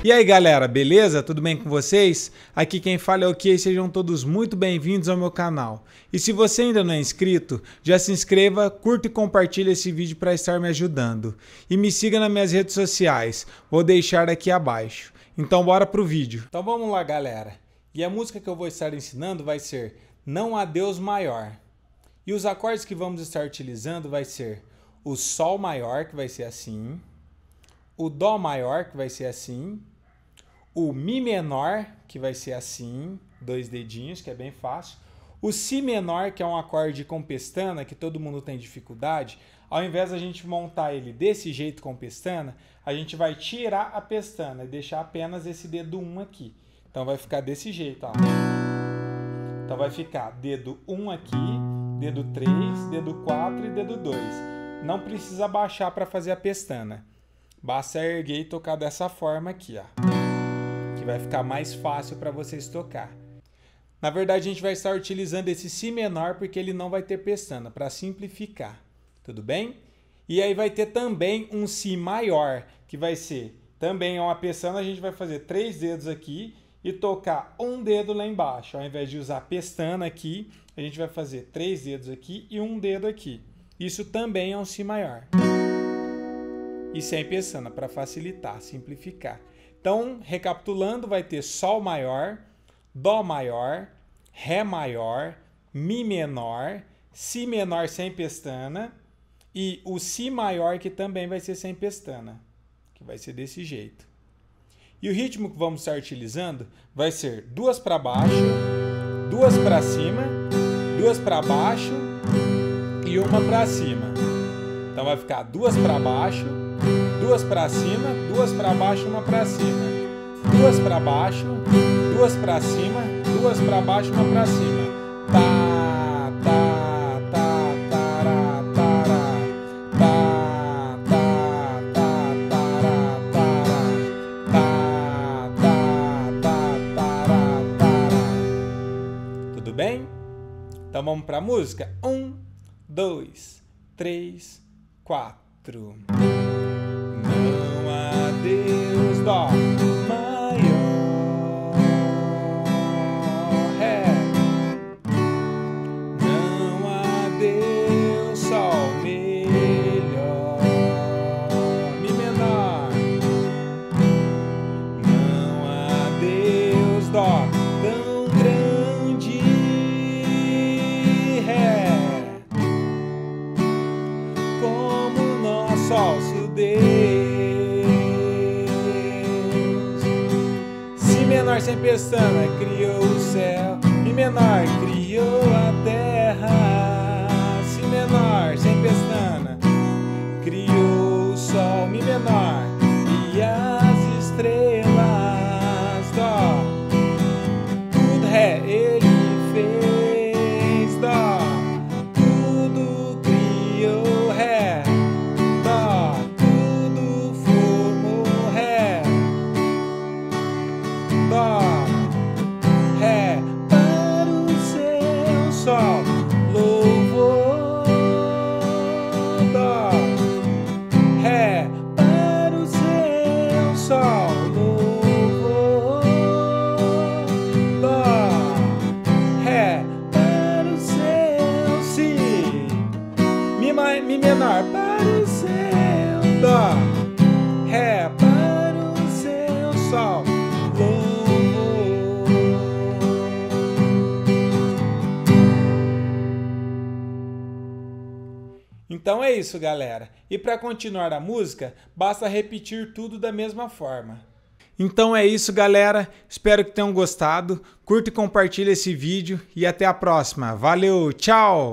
E aí galera, beleza? Tudo bem com vocês? Aqui quem fala é o Key, sejam todos muito bem-vindos ao meu canal. E se você ainda não é inscrito, já se inscreva, curta e compartilhe esse vídeo para estar me ajudando. E me siga nas minhas redes sociais, vou deixar aqui abaixo. Então bora pro vídeo. Então vamos lá galera. E a música que eu vou estar ensinando vai ser Não Há Deus Maior. E os acordes que vamos estar utilizando vai ser o Sol maior, que vai ser assim, o Dó maior, que vai ser assim, o Mi menor, que vai ser assim, dois dedinhos, que é bem fácil, o Si menor, que é um acorde com pestana, que todo mundo tem dificuldade, ao invés da gente montar ele desse jeito com pestana, a gente vai tirar a pestana e deixar apenas esse dedo 1 aqui. Então vai ficar desse jeito, ó. Então vai ficar dedo 1 aqui, dedo 3, dedo 4 e dedo 2. Não precisa baixar para fazer a pestana. Basta erguer e tocar dessa forma aqui, ó. Que vai ficar mais fácil para vocês tocar. Na verdade, a gente vai estar utilizando esse Si menor porque ele não vai ter pestana, para simplificar. Tudo bem? E aí vai ter também um Si maior, que vai ser também uma pestana. A gente vai fazer 3 dedos aqui e tocar um dedo lá embaixo. Ao invés de usar pestana aqui, a gente vai fazer 3 dedos aqui e um dedo aqui. Isso também é um Si maior. E sem pestana, para facilitar, simplificar. Então, recapitulando, vai ter Sol maior, Dó maior, Ré maior, Mi menor, Si menor sem pestana e o Si maior que também vai ser sem pestana, que vai ser desse jeito. E o ritmo que vamos estar utilizando vai ser 2 para baixo, 2 para cima, 2 para baixo e 1 para cima. Então vai ficar 2 para baixo, 2 para cima, 2 para baixo, 1 para cima. 2 para baixo, 2 para cima, 2 para baixo, 1 para cima. Tá, tá, tá, tará, tará. Tá, tá, tá, tará, tará. Tá, tá, tá, tará, tará. Tudo bem? Então vamos para a música? 1, 2, 3, 4. Não há Deus Dó maior, Ré. Não há Deus Sol melhor, Mi menor. Não há Deus Dó tão grande, Ré, como nosso alço Deus. Si menor sem pestana criou o céu, Mi menor criou a terra. Si menor sem pestana criou o sol, Mi menor e as estrelas. Dó, tudo Ré ele fez. Dó, tudo criou Ré. Dó, tudo formou Ré. Dó, Ré, para o seu Sol, louvor. Dó, Ré, para o seu Sol, louvor. Dó, Ré, para o seu Si, Mi menor para o seu Dó, Ré para o seu Sol, louvor. Então é isso, galera. E para continuar a música, basta repetir tudo da mesma forma. Então é isso, galera. Espero que tenham gostado. Curta e compartilhe esse vídeo e até a próxima. Valeu, tchau!